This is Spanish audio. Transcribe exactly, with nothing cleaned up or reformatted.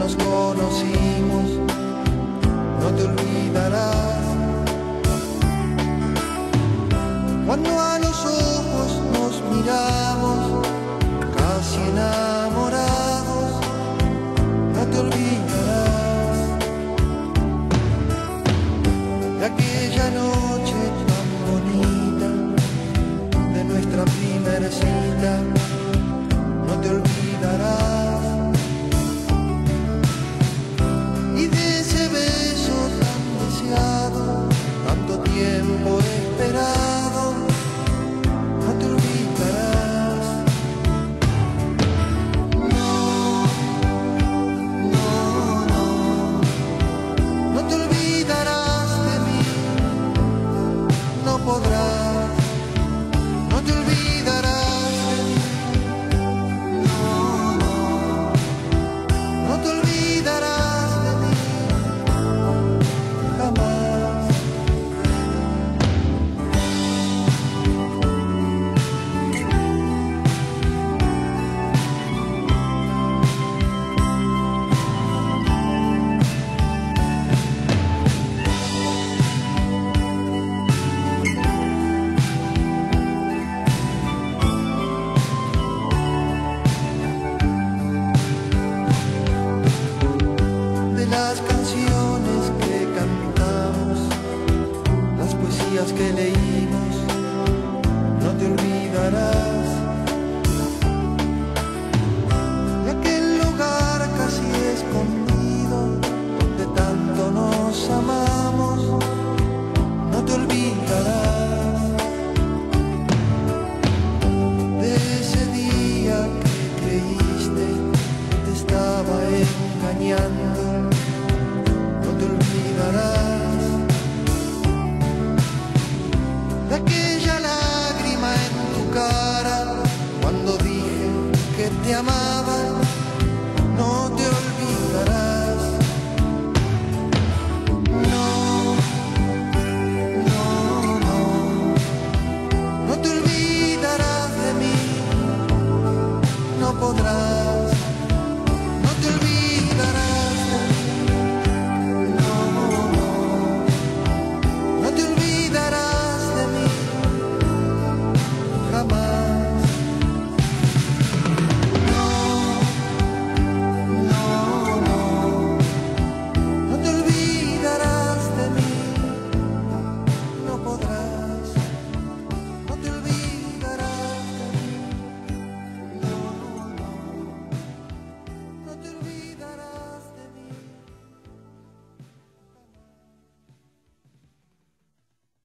nos conocimos, no te olvidarás. Cuando a los ojos nos miramos, casi enamorados, no te olvidarás de aquella noche tan bonita, de nuestra primera cita, no te olvidarás. Y de ese beso tan deseado, tanto tiempo esperado, no te olvidarás. No, no, no, no te olvidarás de mí, no podrás, no te olvidarás de mí. No, no, no te olvidarás de mí, jamás. De las canciones que cantamos, las poesías que leímos, no te olvidarás. De aquel lugar casi escondido, donde tanto nos amamos, no te olvidarás. De ese día que creíste que te estaba engañando,